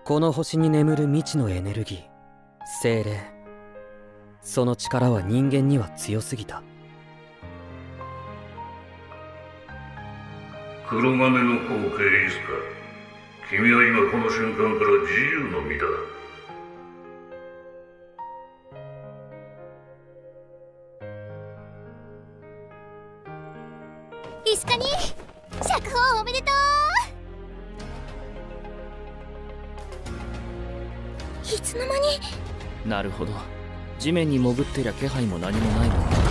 この星に眠る未知のエネルギー、精霊。その力は人間には強すぎた。 黒金の後継イスカ、君は今この瞬間から自由の身だ。 イスカに釈放おめでとう。いつの間に。 なるほど、地面に潜ってりゃ気配も何もないもんな。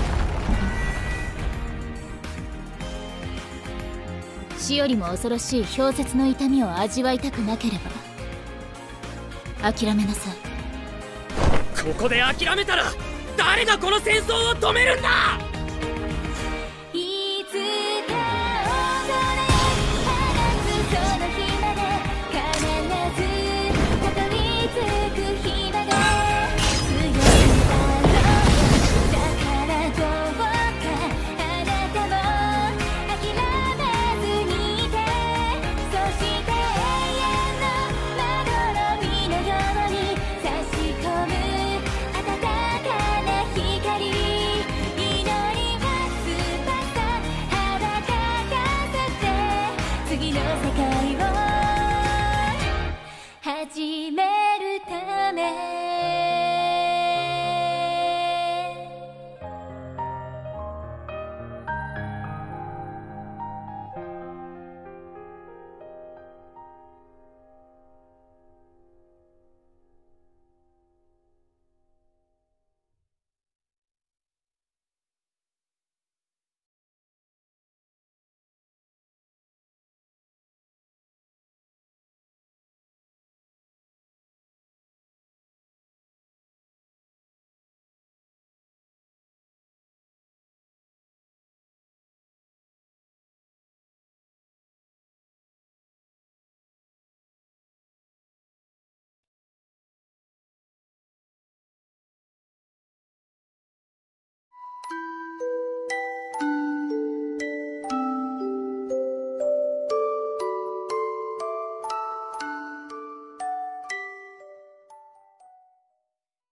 死よりも恐ろしい氷雪の痛みを味わいたくなければ諦めなさい。 ここで諦めたら誰がこの戦争を止めるんだ。